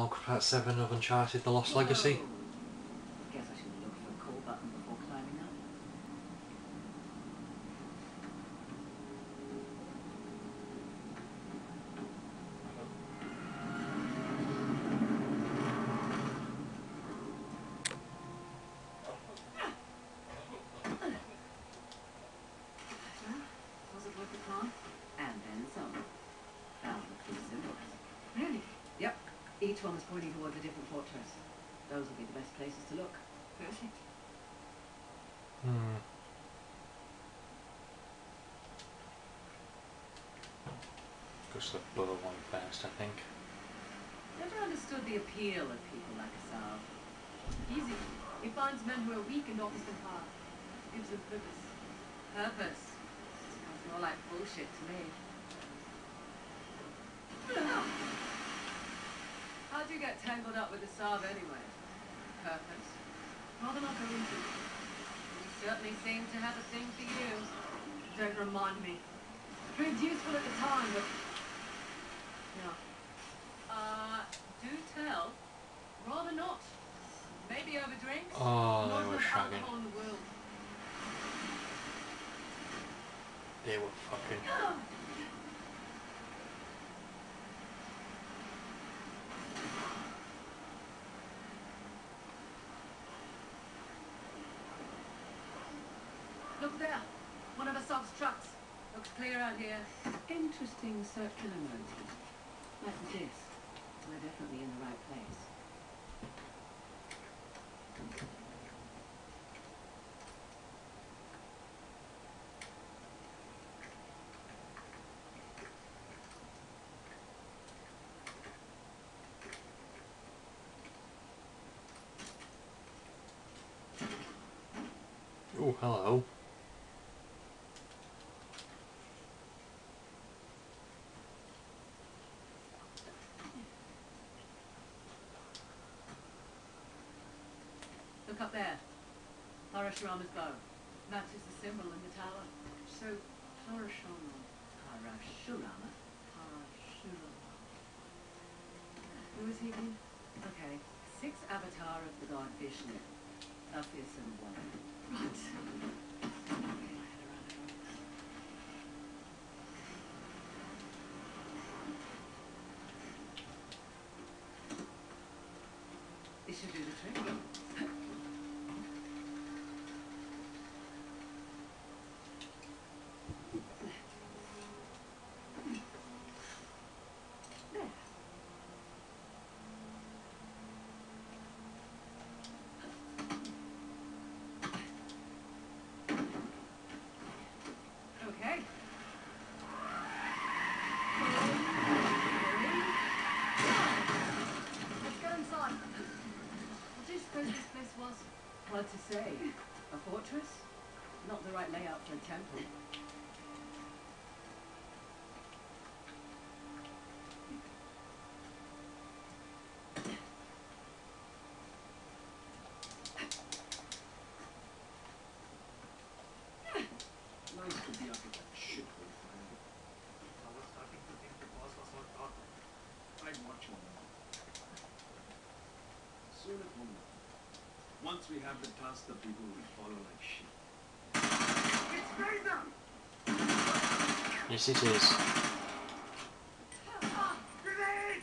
Oh, Part 7 of Uncharted, The Lost Legacy. Guess I should look for a call button before climbing up. Was it worth the climb? And then some. Found the three symbols. Really? Yep. Each one was pointing towards a different fortress. Those will be the best places to look. Perfect. Just the blue one first, I think. Never understood the appeal of people like Asal. Easy. He finds men who are weak and offers them power. Gives them purpose. Purpose? Sounds more like bullshit to me. How'd you get tangled up with Asal anyway? Purpose? Rather not go into it. You certainly seem to have a thing for you. Don't remind me. Proved useful at the time, but... no. Do tell. Rather not. Maybe over drinks. Oh, Not they were enough shagging. alcohol in the world. They were fucking... Look there. One of Assad's trucks. Looks clear out here. Interesting circular motif. Like this. We're definitely in the right place. Oh, hello. Look up there. Parashurama's bow. Matches the symbol in the tower. So, Parashurama. Parashurama? Parashurama. Who is he again? Okay. Sixth avatar of the god Vishnu. A fearsome woman. Right. This should do the trick. There. Okay. Let's go inside. What do you suppose this place was? Hard to say. A fortress? Not the right layout for a temple. Nice to be up at that shithole finally. I was starting to think the boss was not thought. I'd watch him. Soon it will know. Once we have the task, the people will follow like sheep. It's Fraser! Yes, it is. Grenade!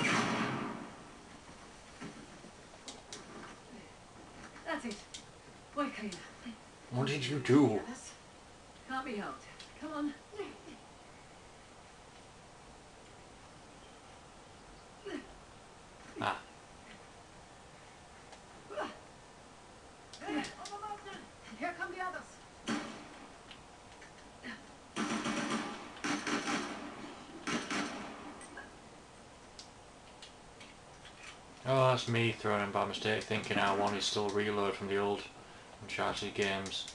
That's it. We're clear. What did you do? Yes. Can't be helped. Come on. Ah. Hey, on the mountain! Here come the others. Oh, that's me throwing him by mistake, thinking R1 is still reload from the old Uncharted games.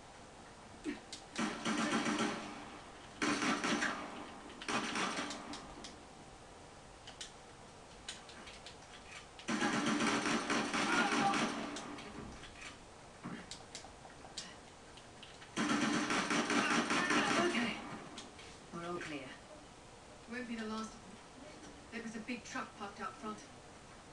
Okay. We're all clear. Won't be the last of them. There was a big truck parked out front.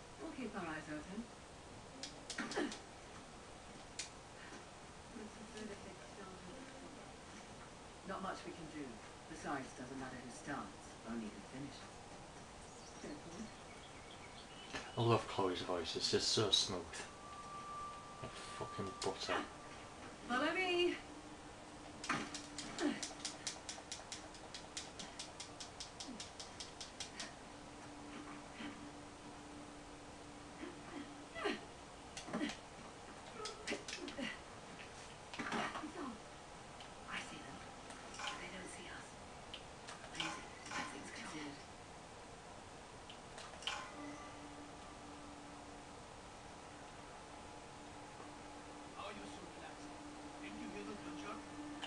much we can do. Besides, doesn't matter who starts, only who finishes. Fair point. I love Chloe's voice, it's just so smooth. Like fucking butter. Follow me. I see them. They don't see us. Amazing. Things considered. How are you so relaxed? Didn't you hear the gunshot?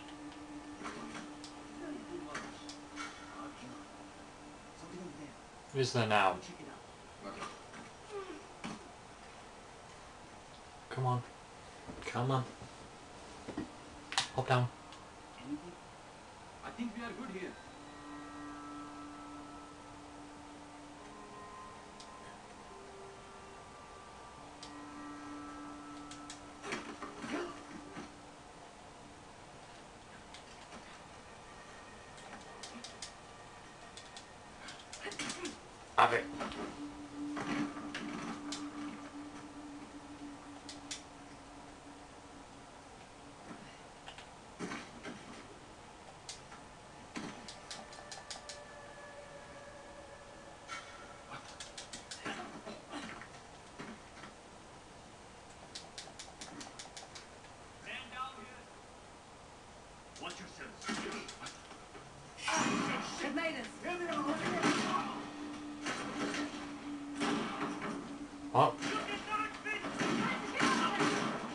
Don't do much. Something over there. Is there now? Go check it out. Come on. Come on. Hop down. Anything? I think we are good here. Have it. Man down here. Watch yourselves. It made us. Here they are. Look at them. What? Look at that bitch.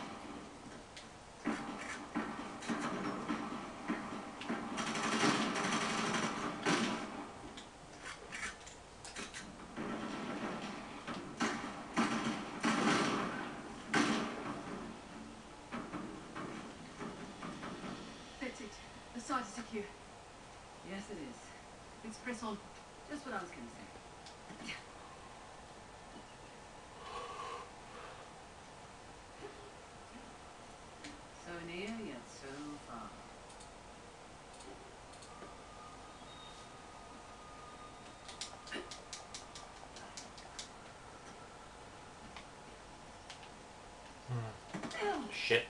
That's it. The site is secure. Yes, it is. Let's press on. Just what I was going to say. So near, yet so far. Shit.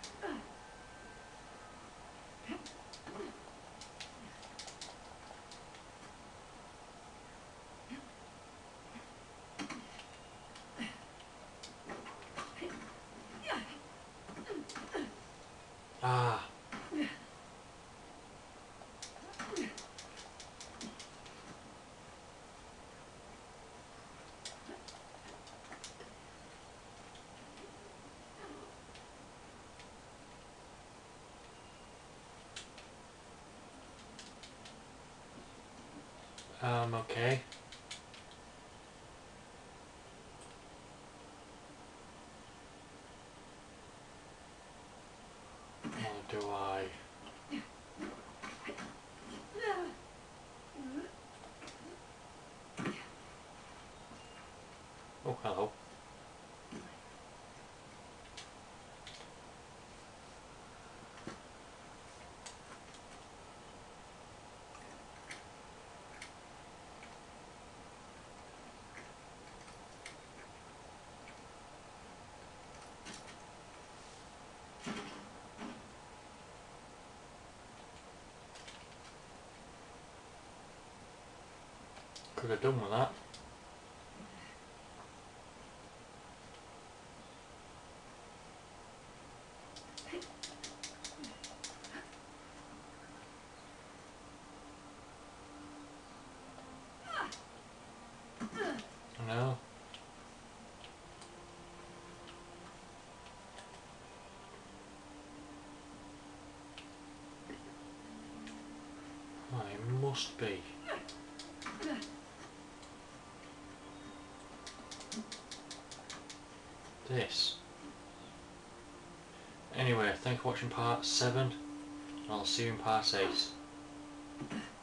Ah. Okay. Or do I? Oh, hello. Could have done with that. No. Oh, it must be. This. Anyway, thank you for watching part 7. And I'll see you in part 8.